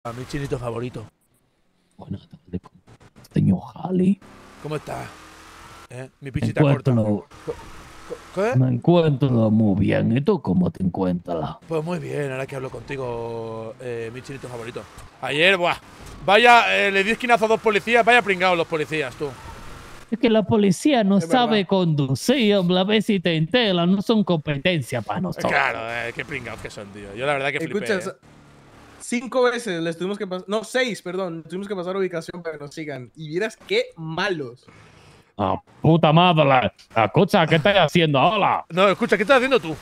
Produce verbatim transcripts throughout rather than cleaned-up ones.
A mi chinito favorito. Buenas tardes, señor Halley. ¿Cómo está? ¿Eh? Mi Me pichita corta. encuentro, ¿Qué? me encuentro muy bien. ¿Y tú cómo te encuentras? Pues muy bien, ahora que hablo contigo, eh, mi chinito favorito. Ayer, buah. Vaya, eh, le di esquinazo a dos policías, vaya pringados los policías, tú. Es que la policía no Es sabe verdad. conducir, hombre. A ver si te enteras, no son competencia para nosotros. Claro, eh, qué pringados que son, tío. Yo la verdad que flipé. Escucha, eh. cinco veces les tuvimos que pasar, no, seis, perdón, tuvimos que pasar ubicación para que nos sigan. Y vieras qué malos. Ah, puta madre. Escucha, ¿qué estás haciendo ahora? No, escucha, ¿qué estás haciendo tú?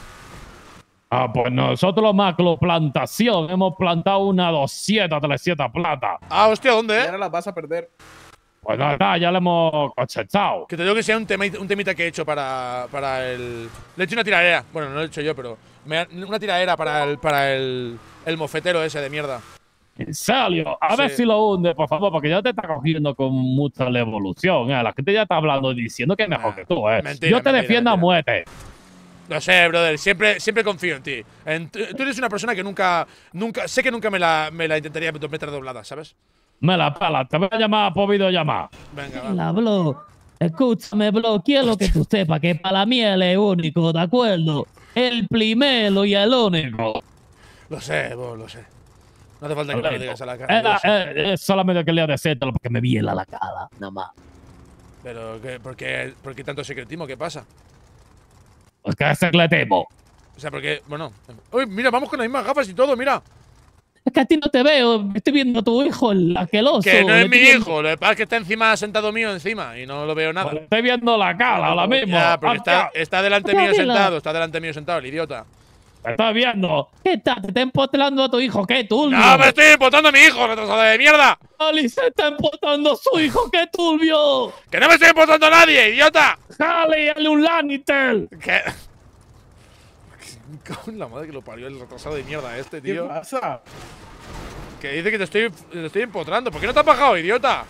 Ah, pues nosotros, Macro Plantación, hemos plantado una doscientas, trescientas plata. Ah, hostia, ¿dónde, Y eh? ahora las vas a perder. Pues nada, ya le hemos cosechado. Que te digo que sea un, tema, un temita que he hecho para, para el… Le he hecho una tiradera. Bueno, no lo he hecho yo, pero… Me, una tiradera para el, para el, el mofetero ese de mierda. En serio, a ver Sí. si lo hunde, por favor, porque ya te está cogiendo con mucha evolución, ¿eh? La gente ya está hablando diciendo que es mejor Nah, que tú, ¿eh? mentira, Yo te mentira, defiendo a mentira. muerte. Lo sé, brother. Siempre, siempre confío en ti. En- tú eres una persona que nunca… nunca sé que nunca me la, me la intentaría meter doblada, ¿sabes? Me la pela, te voy a llamar por videollamada. Venga, va. La bro, escúchame, bro, quiero que tú sepas que para mí él es único, ¿de acuerdo? El primero y el único. Lo sé, vos, lo sé. No hace falta que me lo digas a la cara. Era, yo lo sé. eh, es solamente que le decírtelo porque me viela la cara, nada más. Pero, ¿qué, por, qué, ¿por qué tanto secretismo? ¿Qué pasa? Porque es secretismo. O sea, porque… Bueno… Uy, mira, vamos con las mismas gafas y todo, mira. Es que a ti no te veo, estoy viendo a tu hijo, el aqueloso. Que no le es mi estoy viendo- hijo. Lo que pasa es que está encima, sentado mío encima. Y no lo veo nada. Pues le estoy viendo la cara ahora mismo. Ya, porque está, Hostia, está delante hostia, mío mira. sentado. Está delante mío sentado, el idiota. Te estoy viendo. ¿Qué tal? Te está empotrando a tu hijo, ¿qué turbio? ¡No, me estoy imputando a mi hijo, retrasado de mierda! Ali se está empotando a su hijo, qué turbio. ¡Que no me estoy imputando a nadie, idiota! Jale, dale un Lanitel. ¿Qué? Con la madre que lo parió el retrasado de mierda este, ¿Qué tío. pasa? Que dice que te estoy, te estoy empotrando. ¿Por qué no te has bajado, idiota?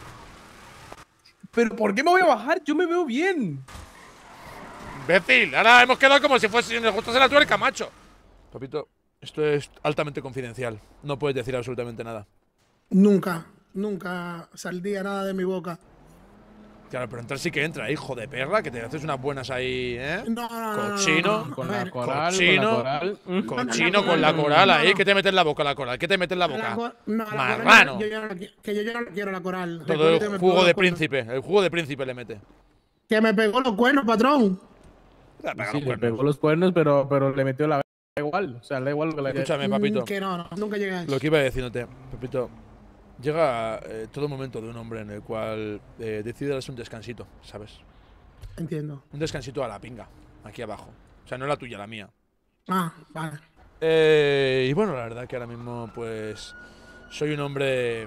¿Pero por qué me voy a bajar? Yo me veo bien. Imbécil, ahora hemos quedado como si fuese si nos gustase la tuerca, macho. Papito, esto es altamente confidencial. No puedes decir absolutamente nada. Nunca, nunca saldría nada de mi boca. Claro, pero entrar sí que entra, hijo de perra, que te haces unas buenas ahí, ¿eh? No, no, no, no, Cochino. no, no, Con a la ver, coral, cochino. con la coral. Mm. Cochino no, con la no, coral no, ahí. no. ¿Qué te mete en la boca la coral? ¿Qué te mete en la la boca? cor- no, la coral, Marrano. yo ya no la qui- que yo ya no quiero la coral. Todo Recuerda que el me jugo pegó de los cuernos. príncipe. El jugo de príncipe le mete. Que me pegó los cuernos, patrón. Le pega Sí, los le cuernos. pegó los cuernos, pero, pero le metió la da igual. O sea, da igual lo que le Escúchame, Mm, papito. Que no, no, nunca llegué a eso. Lo que iba diciéndote, Pepito. Llega eh, todo momento de un hombre en el cual eh, decide darse un descansito, ¿sabes? Entiendo. Un descansito a la pinga, aquí abajo. O sea, no la tuya, la mía. Ah, vale. Eh, y bueno, la verdad que ahora mismo, pues. Soy un hombre.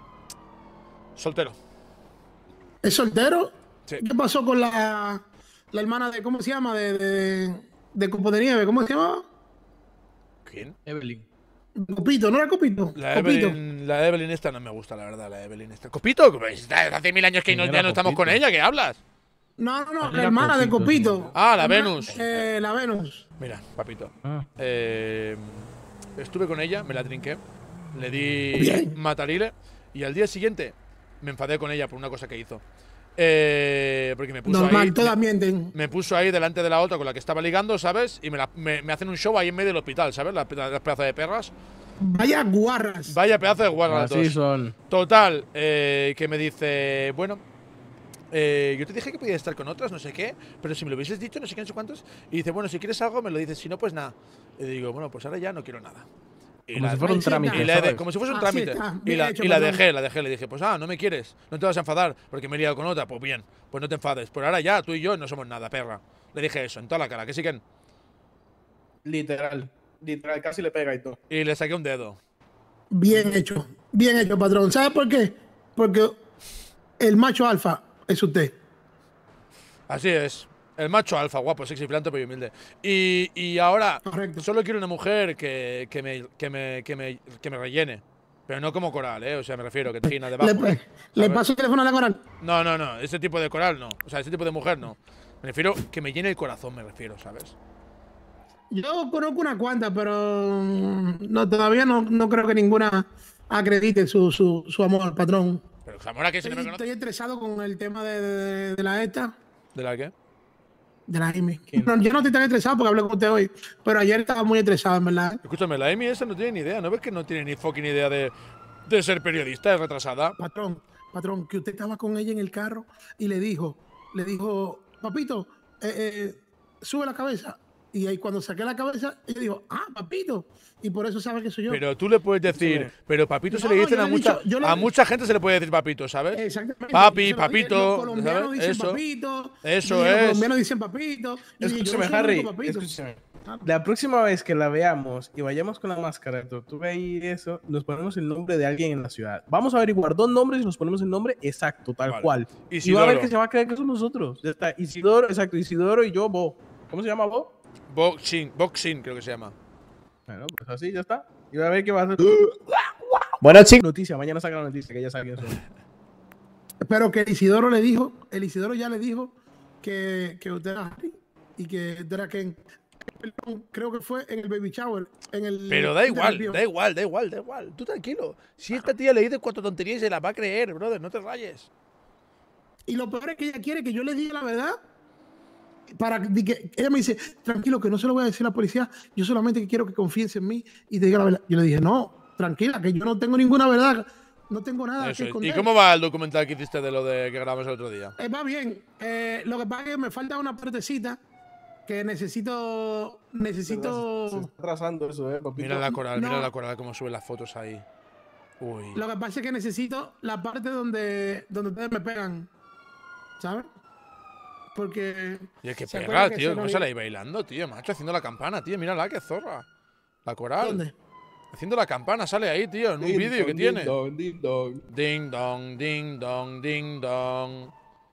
mm, soltero. ¿Es soltero? Sí. ¿Qué pasó con la, la hermana de, ¿cómo se llama? De, de, de Copo de Nieve, ¿cómo se llama? ¿Quién? Evelyn. Copito, ¿no era Copito? La Copito. Evelyn, la Evelyn esta no me gusta, la verdad, la Evelyn esta. ¿Copito? Pues, Hace mil años que no, ¿Quién ya era no estamos Copito? con ella, ¿qué hablas? No, no, no, Era la hermana de Copito, Copito. Ah, la Herma- Venus. Eh, la Venus. Mira, papito. Ah. Eh, estuve con ella, me la trinqué, le di Bien. matarile y al día siguiente me enfadé con ella por una cosa que hizo. Eh, porque me puso Normal, ahí, todas me, mienten. me puso ahí delante de la otra con la que estaba ligando, ¿sabes? Y me, la- me- me hacen un show ahí en medio del hospital, ¿sabes? Las, las pedazos de perras. Vaya guarras. Vaya pedazo de guarras las Así dos. son. Total, eh, que me dice, bueno, eh, yo te dije que podías estar con otras, no sé qué, pero si me lo hubieses dicho, no sé qué, no sé cuántos. Y dice, bueno, si quieres algo, me lo dices, si no, pues nada. Y digo, bueno, pues ahora ya no quiero nada. Y Como la- si fuera un Ahí sí trámite, y la de- ¿sabes? como si fuese un Así trámite. está, Y bien la, hecho, y la perdón. dejé, la dejé. Le dije, pues ah, no me quieres, no te vas a enfadar porque me he liado con otra. Pues bien, pues no te enfades. Por ahora ya, tú y yo no somos nada, perra. Le dije eso, en toda la cara, que sí que. Literal. Literal, casi le pega y todo. Y le saqué un dedo. Bien hecho. Bien hecho, patrón. ¿Sabe por qué? Porque el macho alfa es usted. Así es. El macho alfa, guapo, sexy, planta, pero humilde. Y, y ahora Correcto. solo quiero una mujer que, que, me, que, me, que, me, que me rellene. Pero no como coral, ¿eh? O sea, me refiero que Gina debajo. Le, le ¿sabes? paso el teléfono a la coral. No, no, no. Ese tipo de coral no. O sea, ese tipo de mujer no. Me refiero que me llene el corazón, me refiero, ¿sabes? Yo conozco una cuanta, pero mm, no, todavía no, no creo que ninguna acredite su, su, su amor, patrón. Pero Zamora, que si no me Estoy, conoce. estoy estresado con el tema de, de, de la esta, ¿De la qué? de la Amy. No, yo no estoy tan estresado porque hablé con usted hoy, pero ayer estaba muy estresado, en verdad. Escúchame, la Amy esa no tiene ni idea. ¿No ves que no tiene ni fucking idea de, de ser periodista? Es retrasada. Patrón, patrón, que usted estaba con ella en el carro y le dijo, le dijo, papito, eh, eh, sube la cabeza. Y ahí cuando saqué la cabeza, ella dijo, ah, papito. Y por eso sabe que soy yo. Pero tú le puedes decir, pero papito No, se le no, dicen yo a le he mucha, dicho- yo le- a mucha gente se le puede decir papito, ¿sabes? Exactamente. Papi, Yo se lo dije, papito, Los colombianos ¿sabes? dicen Eso. papito. Eso y es. Los colombianos dicen papito. Y yo Escúchame, no soy el Harry. único papito. Escúchame. Ah. La próxima vez que la veamos y vayamos con la máscara de tortuga y eso, nos ponemos el nombre de alguien en la ciudad. Vamos a averiguar dos nombres y nos ponemos el nombre exacto, tal Vale. cual. Y va a Isidoro. ver que se va a creer que somos nosotros. Ya está. Isidoro, exacto. Isidoro y yo, Bo. ¿Cómo se llama Bo? Boxing, boxing creo que se llama. Bueno, pues así, ya está. Y va a ver que va a hacer. Bueno, chicos. Noticia, mañana saca la noticia que ya sabe quién soy. Pero que el Isidoro le dijo, el Isidoro ya le dijo que, que usted era Harry y que usted era Ken. Perdón, creo que fue en el baby shower. En el, Pero da igual, interrumpió. da igual, da igual, da igual. Tú tranquilo. Si esta tía le dice cuatro tonterías y se las va a creer, brother, no te rayes. Y lo peor es que ella quiere que yo le diga la verdad. Para di que ella me dice, tranquilo, que no se lo voy a decir a la policía. Yo solamente quiero que confíes en mí y te diga la verdad. Yo le dije, no, tranquila, que yo no tengo ninguna verdad. No tengo nada Eso que es. esconder. ¿Y cómo va el documental que hiciste de lo de que grabamos el otro día? Eh, va bien. Eh, lo que pasa es que me falta una partecita que necesito. Se Necesito. está atrasando eso, eh, papito. Mira la coral, mira No. la coral, cómo sube las fotos ahí. Uy. Lo que pasa es que necesito la parte donde, donde ustedes me pegan. ¿Sabes? Porque. Y el que ¿se pega, acuerdan que tío, se cómo nos- sale ahí bailando, tío, macho, haciendo la campana, tío, mírala, qué zorra. La coral. ¿Dónde? Haciendo la campana, sale ahí, tío, en un Ding vídeo que dong, tiene. ding dong, ding dong. Ding dong, ding dong, ding dong.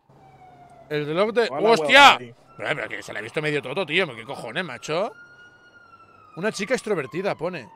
El reloj de. Hola, ¡Hostia! huevón, ahí. Pero, pero que se le ha visto medio todo, tío. ¿Qué cojones, macho? Una chica extrovertida, pone.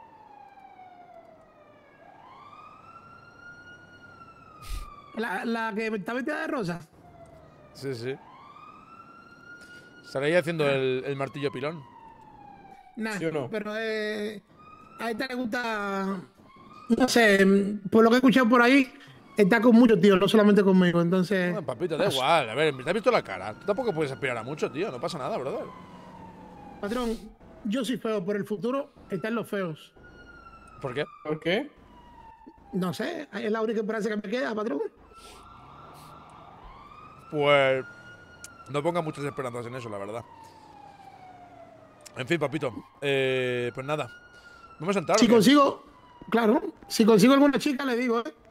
La, la que está vestida de rosa. Sí, sí. Sale ahí haciendo el, el martillo pilón. Nah, ¿Sí o no? pero eh, a esta le gusta. No sé, por lo que he escuchado por ahí, está con muchos tíos, no solamente conmigo. Entonces. Bueno, papito, da igual. A ver, ¿te has visto la cara? Tú tampoco puedes aspirar a mucho, tío. No pasa nada, brother. Patrón, yo soy feo, pero el futuro está en los feos. ¿Por qué? ¿Por qué? No sé, es la única esperanza que me queda, patrón. Pues. No ponga muchas esperanzas en eso, la verdad. En fin, papito. Eh, pues nada. Vamos a entrar. ¿o Si qué? consigo, claro, si consigo alguna chica, le digo, ¿eh?